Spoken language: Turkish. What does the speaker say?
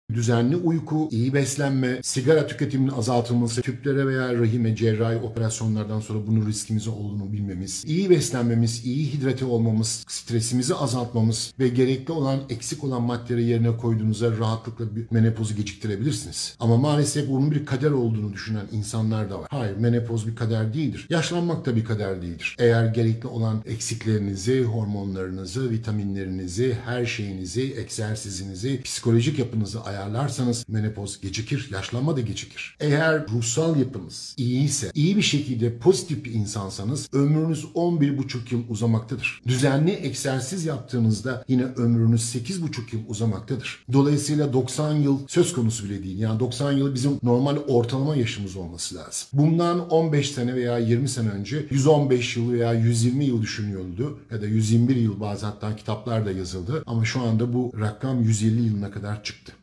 Düzenli uyku, iyi beslenme, sigara tüketiminin azaltılması, tüplere veya rahime cerrahi operasyonlardan sonra bunun riskimizi olduğunu bilmemiz, iyi beslenmemiz, iyi hidrate olmamız, stresimizi azaltmamız ve gerekli olan eksik olan maddeleri yerine koyduğunuzda rahatlıkla bir menopozu geciktirebilirsiniz. Ama maalesef bunun bir kader olduğunu düşünen insanlar da var. Hayır, menopoz bir kader değildir. Yaşlanmak da bir kader değildir. Eğer gerekli olan eksiklerinizi, hormonlarınızı, vitaminlerinizi, her şeyinizi, egzersizinizi, psikolojik yapınızı ayarlarsanız menopoz gecikir, yaşlanma da gecikir. Eğer ruhsal yapınız iyiyse, iyi bir şekilde pozitif bir insansanız ömrünüz 11,5 yıl uzamaktadır. Düzenli egzersiz yaptığınızda yine ömrünüz 8,5 yıl uzamaktadır. Dolayısıyla 90 yıl söz konusu bile değil. Yani 90 yıl bizim normal ortalama yaşımız olması lazım. Bundan 15 sene veya 20 sene önce 115 yıl veya 120 yıl düşünüyordu ya da 121 yıl bazı hatta kitaplarda yazıldı ama şu anda bu rakam 150 yılına kadar çıktı.